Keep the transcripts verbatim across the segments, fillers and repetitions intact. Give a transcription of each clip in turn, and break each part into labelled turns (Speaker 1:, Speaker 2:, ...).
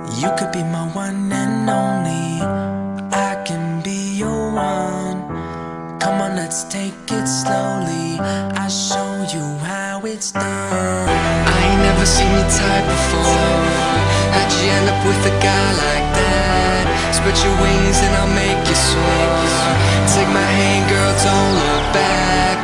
Speaker 1: You could be my one and only. I can be your one. Come on, let's take it slowly. I'll show you how it's done.
Speaker 2: I ain't never seen your type before. How'd you end up with a guy like that? Spread your wings and I'll make you soar. Take my hand, girl, don't look back.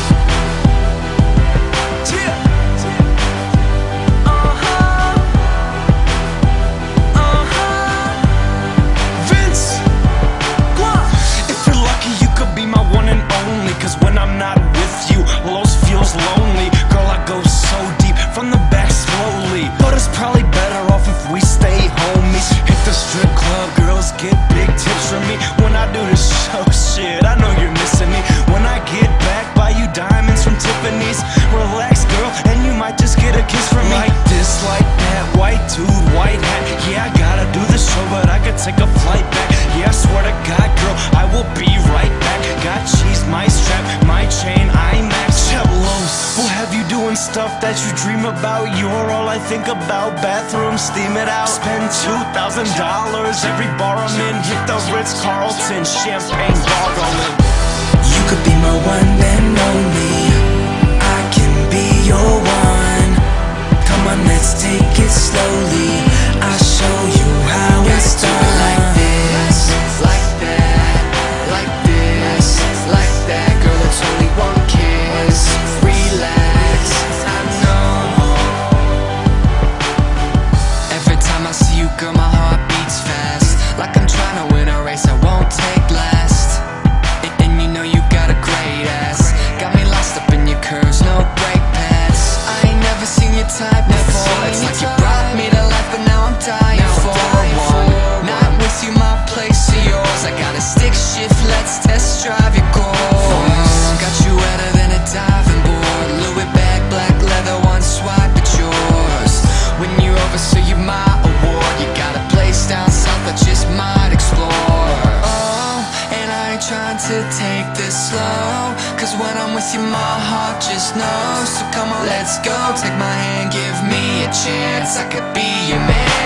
Speaker 3: Get big tips from me when I do this show. Shit, I know you're missing me. When I get back, buy you diamonds from Tiffany's. Relax, girl, and you might just get a kiss from me. Like this, like that, white dude, white hat. Yeah, I gotta do the show, but I could take a flight back. Yeah, I swear to God, girl, I will be right back. Got cheese, my strap, my chain, IMAX. Chelos, we'll have you doing stuff that you dream about. You're all I think about. Bathroom, steam it out. Spend two thousand dollars every bar I'm in. Hit the Ritz-Carlton, champagne gargling.
Speaker 1: You could be my one and only. I can be your one. Come on, let's take it slowly. I'll show you how it's done.
Speaker 2: Like this, like that, like this, like that. Girl, it's only one kiss. Relax, I know. Every time I see you, girl, my heart beats fast. Like I'm trying to win a race I won't take last. And, and you know you got a great ass. Got me lost up in your curves, no brake pads. I ain't never seen your type before. It's like you brought me to life, but now I'm dying for one. Not with you, my place or yours. I got a stick shift, let's test drive your course. Got you wetter than a diving board. Louis bag, black leather, one swipe at yours. When you're over, so you're my award. You got a place down south I just might explore. Oh, and I ain't trying to take this slow, cause when I'm with you my heart just knows. So come on, let's go, take my hand, give me a chance. I could be your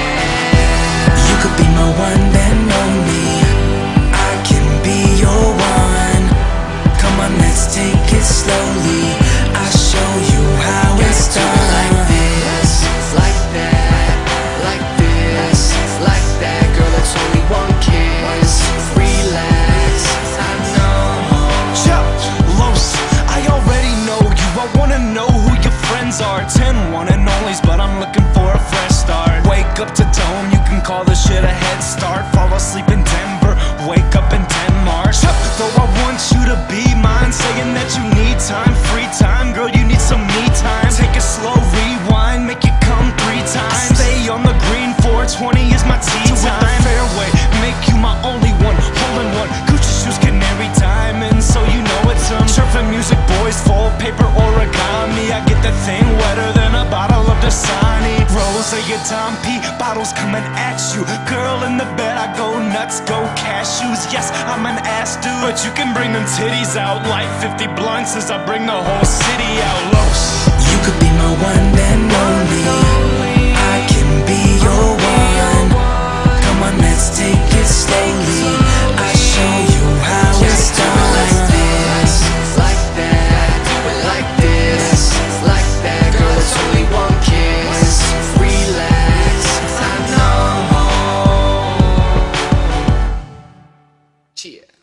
Speaker 2: man.
Speaker 1: You could be my one and only. I can be your one. Come on, let's take it slowly. I'll show you how it's done.
Speaker 2: Like this, like that, like this, like that. Girl, it's only one kiss. Relax, I know.
Speaker 3: Chelos, I already know you. I wanna know who your friends are. Ten one and onlys, but I'm looking for a fresh start. Wake up to Dome, you can call this shit a head start. Fall asleep in Denver, wake up in Denmark. Though I want you to be mine, saying that you need time, free time. Girl, you need some me time. Take a slow rewind, make it come three times. I stay on the green, four twenty is my tea time. To hit the fairway, make you my only one. Hole in one, Gucci shoes, canary diamonds, so you know it's um surfing music, boys, full paper origami. I get that thing wetter than a bottle of Dasani. Rose your Dom P, bottles coming at you. Girl in the bed, I go nuts, go cashews. Yes, I'm an ass dude, but you can bring them titties out. Like fifty blunts as I bring the whole city out. Los,
Speaker 1: You could be my one and only. I can be your one. Come on, let's take it slowly. I'll show you how it's done.
Speaker 2: Like this, like that, do it like this, like that. Girl, it's only one kiss. Relax, I know. Cheer.